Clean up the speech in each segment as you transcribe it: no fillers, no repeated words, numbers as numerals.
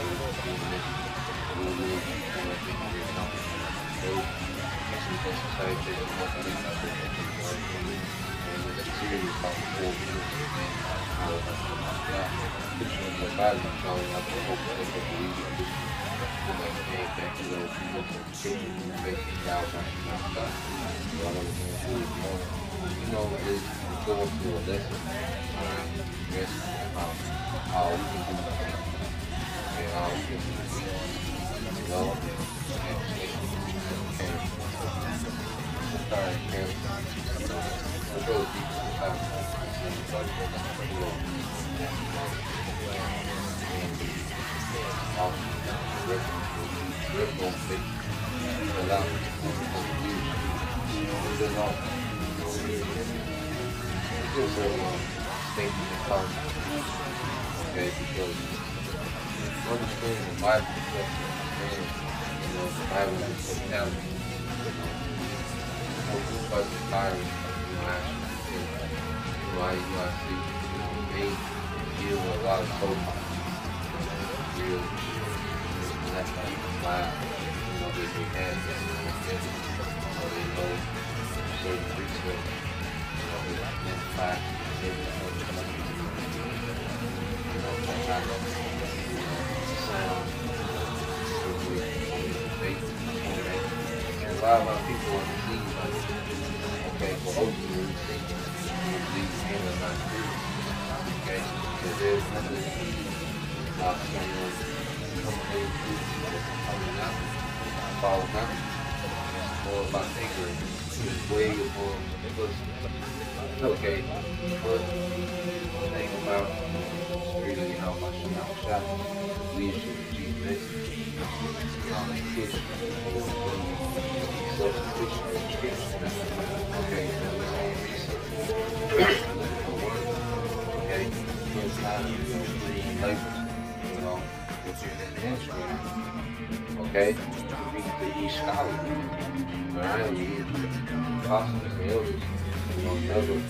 Is going through a lesson. Yes, how we can do things, and how we can do things, and for those people who have okay, because understanding the Bible, the Bible is totality. But the Bible, actually, I see, they deal with a lot of soap real, that's like the Bible, they have this, they know certain precepts, they identify and a lot of people want to see, okay, for ultimately these men are not true, okay, because there's nothing about someone coming out, falling out. It's more about ignorance. It's way more okay, but the thing about really how much shot leadership of Jesus, self-sufficient, okay, okay, it's not labor, okay, to be scholarly, alright, apostles and elders, never,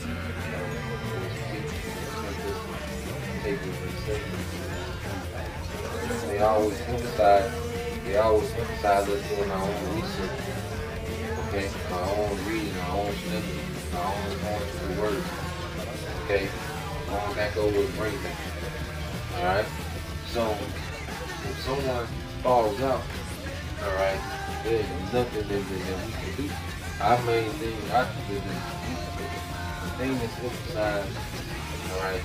they always emphasize us doing our own research, okay, our own reading, our own study, our own going to the word, okay, going back over the brain, alright, so if someone falls out, alright, there's nothing that we can do. Our main thing, the thing that's emphasized, alright,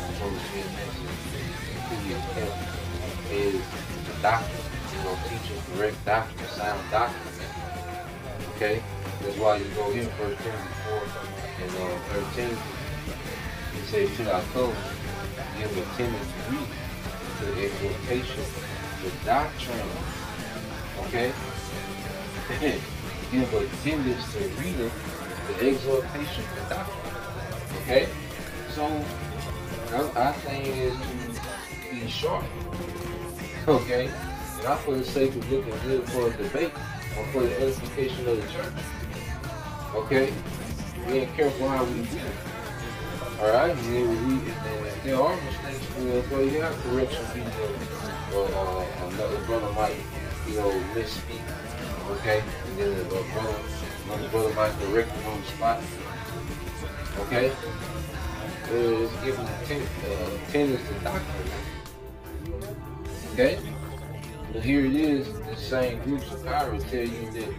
is the doctrine, teaching correct doctrine, sound doctrine, okay? That's why you go here, 1 Timothy 4 and 13, it says, to our code, give attendance to read, to the exhortation, the doctrine, okay? Give attendance to reader, the exhortation, the doctrine, okay? So, our thing is to be sharp, okay? Not for the sake of looking good for a debate or for the edification of the church, okay? Being careful how we do it, alright? If there are mistakes, well, you have correction people, or another brother might, misspeak, okay? And then another brother might correct him on the spot, okay? It's giving attendance to doctrine, okay? But here it is, the same groups of power tell you that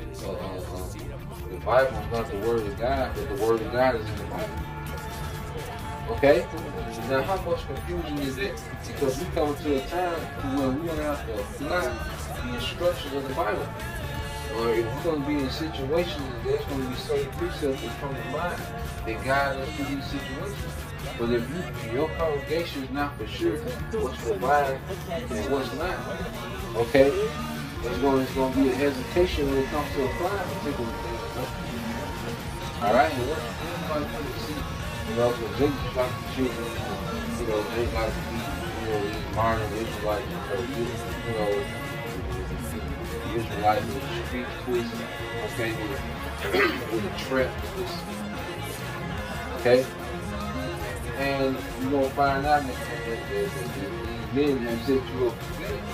the Bible is not the word of God, but the word of God is in the Bible. Okay? Now how much confusion is it? Because we come to a time where we don't have to apply the instructions of the Bible. Or if we're going to be in situations, there's going to be certain precepts that come to mind that guide us through these situations. But if your congregation is not for sure what's for mine and what's not, okay, there's going to be a hesitation when it comes to applying particular things. Alright, and what everybody wants to see, because they just like the children, they like to be, these modern Israelites, Israelites with the street twist, okay, with a trap twist, okay, and you're going to find out that these men have set you up for failure.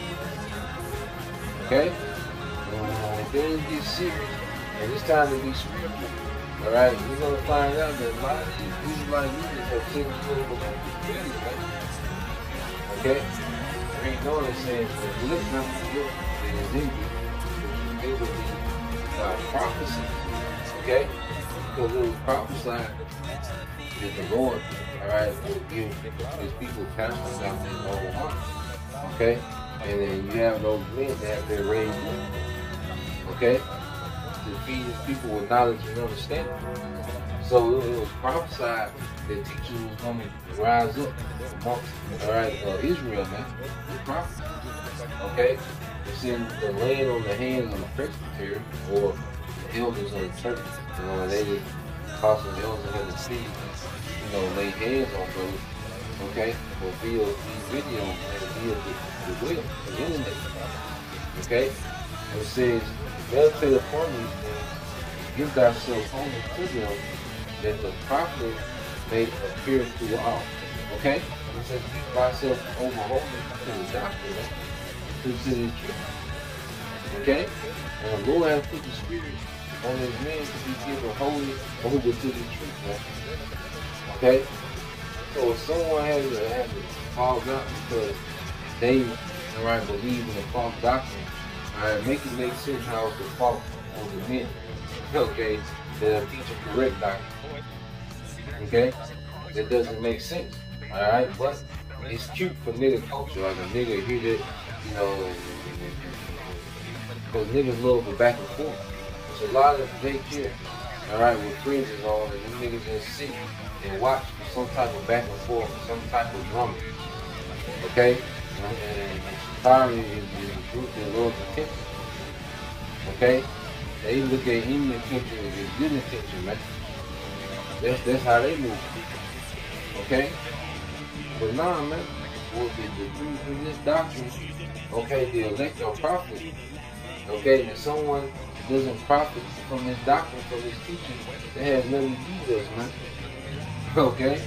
Okay? When things get serious, and it's time to be spiritual, alright, you're going to find out that a lot of these Israelite leaders have set you up for failure, man. Okay? Read on it says, look not to look that is in you, they will be prophecy. Okay? Because it was prophesied that the Lord, alright, will give his people counsel out in their own heart. Okay? And then you have those men that have been raised up, okay, to feed his people with knowledge and understanding. So it was prophesied that teachers was going to rise up amongst, alright, Israel, man. The prophet. Okay? It's in the laying on the hands of the presbytery or the elders of the church. You know, and they would cause the elders of the city, you know, lay hands on those, okay, or via these videos and via the will, the internet. Okay? It says, meditate upon these things, give thyself only to them, that the prophet may appear to all. Okay? It says, keep thyself over holy to the doctrine, to the truth. Okay? And the Lord has put the Spirit on his men to be given wholly over to the truth, man. Okay? So if someone has to fall out because they believe in the false doctrine, make it make sense how it's the fault of the men, okay, that are teaching correct doctrine. Okay? That doesn't make sense. Alright? But it's cute for nigga culture, like a nigga hear that, you know, because niggas love the back and forth. There's a lot of daycare, alright, with fringes on, and them niggas just sit and watch some type of back and forth, some type of drama. Okay? And Shikari is a group that loves attention. Okay? They look at any attention as good attention, man. That's how they move. Okay? But nah, man. Well, the truth in this doctrine, okay, the elect or prophet, okay, that someone doesn't profit from this doctrine, from this teaching, that has nothing to do with us, man. Okay?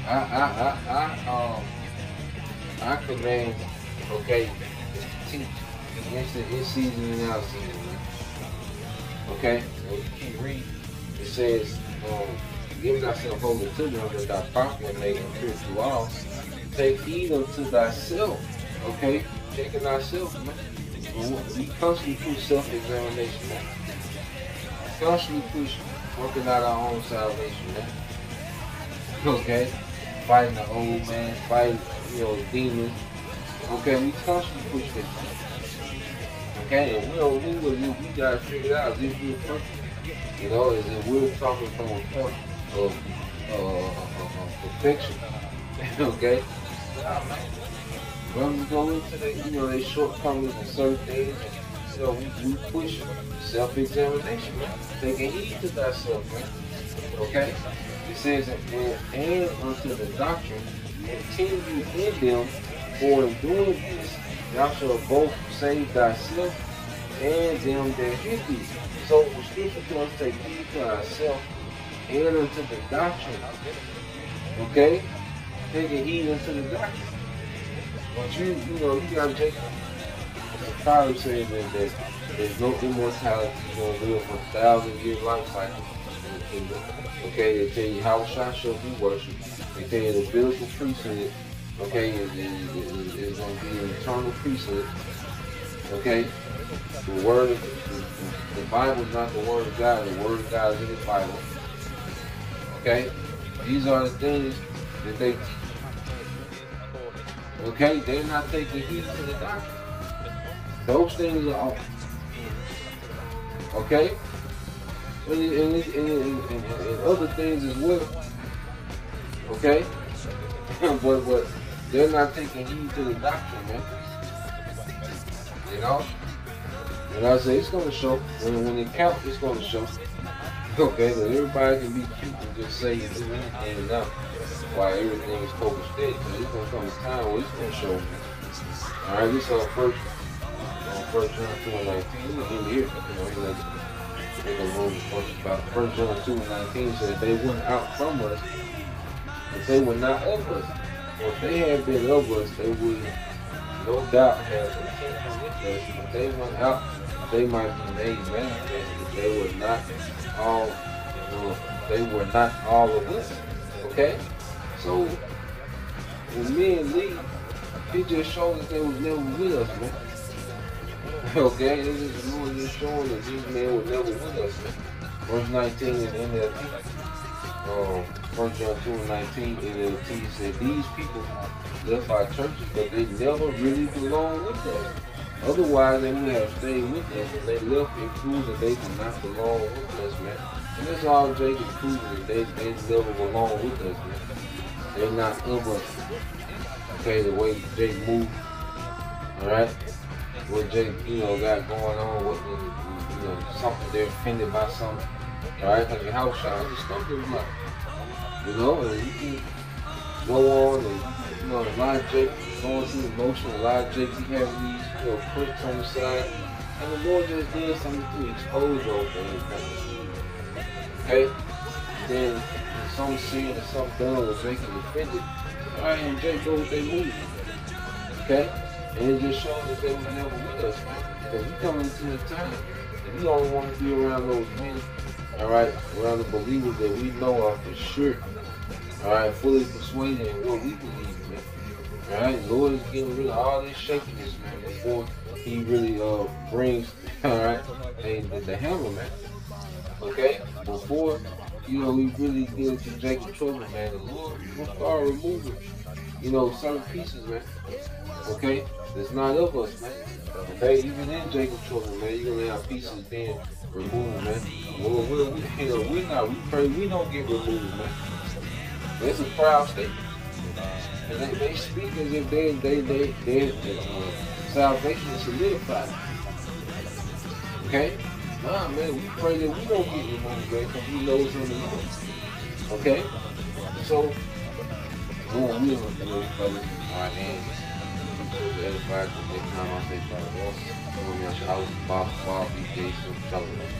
I command, okay, to teach against the in season and out season, man. Okay? So you keep reading. It says, give thyself over to them that thy prophet may appear to all. Take heed unto thyself. Okay? Checking thyself, man. We constantly push self-examination, man. Constantly push working out our own salvation, man. Okay? Fighting the old man, fighting, demons. Okay, we constantly push this. Okay, and we gotta figure it out. Is this real perfect? You know, is it we're talking from a point of perfection? Okay? Nah, man. Brothers go into their shortcomings and certain things. We push self-examination, man. Taking heed to thyself, man. Okay? It says, and unto the doctrine, continue in them, for in doing this, thou shalt both save thyself and them that hear thee. So the scripture tells us to take heed to ourselves and unto the doctrine. Okay? Taking heed unto the doctrine. But you gotta take the Bible says that there's no immortality. You're gonna live a 1,000-year life cycle in the kingdom. Okay, they tell you how shall be worshipped. They tell you the biblical priesthood, okay, is gonna be an eternal priesthood. Okay? The Bible is not the word of God, the word of God is in the Bible. Okay? These are the things that they teach. Okay, they're not taking heed to the doctrine. Those things are off. Okay? And other things as well. Okay? but they're not taking heed to the doctrine, man. You know? And I say it's gonna show. When it counts, it's gonna show. Okay, but everybody can be cute and just say you do anything and not why everything is copacetic, but it's gonna come a time where it's gonna show. Alright, this is first John 2 and 19. In here, he like make a room about 1 John 2 and 19 said they went out from us, but they were not of us. Well, if they had been of us, they would no doubt have continued with us. If they went out, they might be made manifest, but they were not all. They were not all of us. Okay, so when men leave, it just shows that they was never with us, man. Okay, it was just showing that these men were never with us, man. Verse 19 in NLT, 1 John 2 and 19 NLT said, these people left our churches, but they never really belong with us. Otherwise, they would have stayed with us, and they left and proved that they did not belong with us, man. And that's all Jacob proved, that they never belong with us, man. They're not of us. Okay, the way Jake moved, alright? What Jake, got going on, what something they're offended by something. Alright, because your house shot is something about. And you can go on and a lot of Jake going through emotion, a lot of Jake be having these pricks on the side. And the Lord just did something to expose those things. Okay? Then some sin and some done was making offended. Alright, and Jake go with their movie. Okay? And it just shows that they were never with us, man. Because we come into a time that we only want to be around those men, alright, around the believers that we know are for sure, alright, fully persuaded in what we believe, man. Alright, the Lord is getting rid of all this shakiness, man, before He really brings, alright, the hammer, man. Okay? Before, we really get into Jacob's trouble, man, the Lord will start removing, certain pieces, man. Okay? That's not of us, man. Okay? Even in Jacob's trouble, man, you're going to have pieces being removed, man. Well, we're not. We pray we don't get removed, man. That's a proud statement. And they speak as if their salvation is solidified. Okay? Nah, man, we pray that we don't get removed, man, because we know it's on the Lord. Okay? So, we're going to do it, brothers. All right, man. The edified the next time I say something else. I'm going to be on the house, Bob, BJ, some telling them.